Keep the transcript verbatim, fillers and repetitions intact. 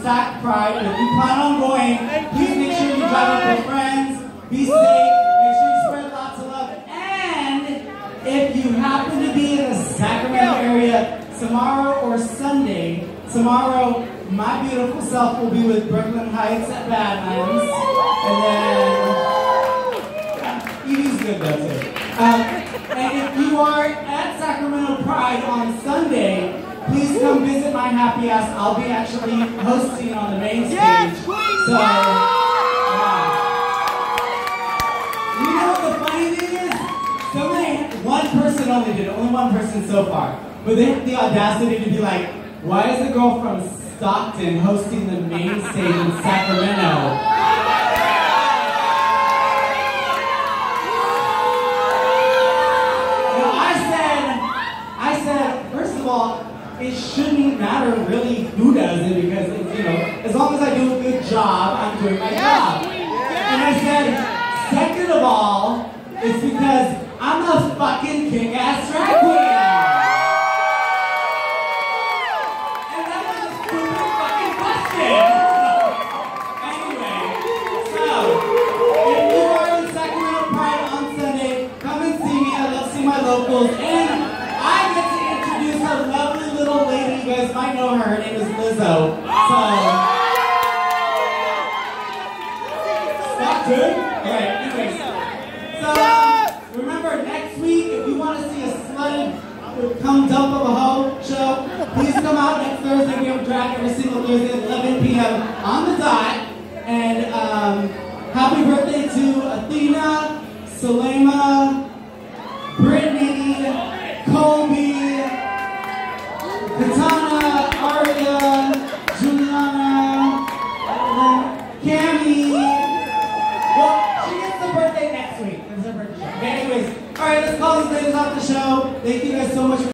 Sac Pride. And if you plan on going, please make sure you drive up with friends. Be safe. Make sure you spread lots of love. And if you happen to be in the Sacramento area tomorrow or Sunday, tomorrow my beautiful self will be with Brooklyn Heights at Badlands. And then yeah, Evie's good though too. Um, and if you are at Sacramento Pride on Sunday, please come visit my happy ass. I'll be actually hosting on the main stage. Yes, please. So, yeah. You know what the funny thing is? Somebody, one person only did it, only one person so far. But they had the audacity to be like, why is the girl from Stockton hosting the main stage in Sacramento? It shouldn't matter really who does it because it's, you know, as long as I do a good job, I'm doing my job. And I said, second of all, it's because I'm a fucking kick-ass drag queen. And that was a stupid fucking question. Anyway, so, if you are in Sacramento Pride on Sunday, come and see me. I love seeing my locals. And I get to introduce a lovely little lady. You guys might know her. Her name is Lizzo. So, Stockton? Alright, anyways. So, um, remember, next week, if you want to see a slutty come dump of a hoe show, please come out next Thursday. We have drag every single Thursday at eleven p m on the dot. And um, happy birthday to Athena, Selema, Brittany, Colby, Katana, Aria, Juliana, Cammie. Well, she gets the birthday next week. It's her birthday show. Okay, anyways, alright, let's call these ladies off the show. Thank you guys so much for